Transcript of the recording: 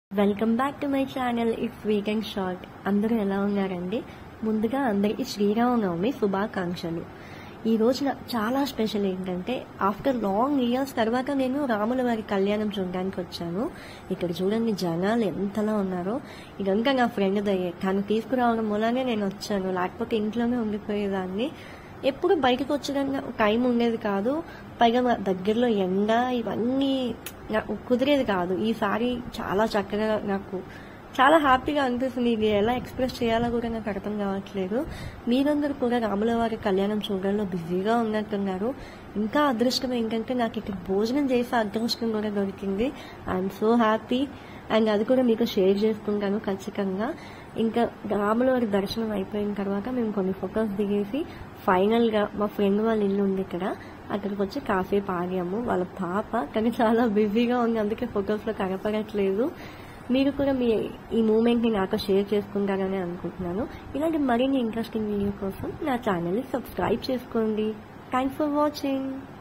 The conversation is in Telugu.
Welcome back to my channel it's weekend short. అందరూ ఎలా ఉన్నారండి? ముందుగా అందరికీ శ్రీరామనవమి శుభాకాంక్షలు. ఈ రోజున చాలా స్పెషల్ ఏంటంటే ఆఫ్టర్ లాంగ్ ఇయర్స్ తర్వాత నేను రాముల వారి కళ్యాణం చూడడానికి వచ్చాను. ఇక్కడ చూడండి జనాలు ఎంతలా ఉన్నారో. ఇదంతా నా ఫ్రెండ్ దయ్యే, తను తీసుకురావడం మూలానే నేను వచ్చాను, లేకపోతే ఇంట్లోనే ఉండిపోయేదాన్ని. ఎప్పుడు బయటకు వచ్చడానికి టైం ఉండేది కాదు, పైగా మా దగ్గరలో ఎండ ఇవన్నీ నాకు కుదిరేది కాదు. ఈసారి చాలా చక్కగా నాకు చాలా హ్యాపీగా అనిపిస్తుంది. ఇది ఎలా ఎక్స్ప్రెస్ చేయాలో కూడా నాకు అర్థం కావట్లేదు. మీరందరూ కూడా రాముల వారి కళ్యాణం చూడడంలో బిజీగా ఉన్నట్టున్నారు. ఇంకా అదృష్టం ఏంటంటే నాకు ఇక్కడ భోజనం చేసే అదృష్టం కూడా దొరికింది. I'm so happy. అండ్ అది కూడా మీకు షేర్ చేసుకుంటాను ఖచ్చితంగా. ఇంకా రాముల వారి దర్శనం అయిపోయిన తర్వాత మేము కొన్ని ఫొటోస్ దిగేసి ఫైనల్ గా మా ఫ్రెండ్ వాళ్ళ ఇల్లు ఉంది ఇక్కడ, అక్కడికి వచ్చి కాసేపు ఆగాము. వాళ్ళ పాప కానీ చాలా బిజీగా ఉంది, అందుకే ఫొటోస్ లో కనపడట్లేదు. మీరు కూడా మీ ఈ మూమెంట్ ని నాతో షేర్ చేసుకుంటారని అనుకుంటున్నాను. ఇలాంటి మరిన్ని ఇంట్రెస్టింగ్ వీడియో కోసం నా ఛానల్ ని సబ్స్క్రైబ్ చేసుకోండి. Thanks for watching.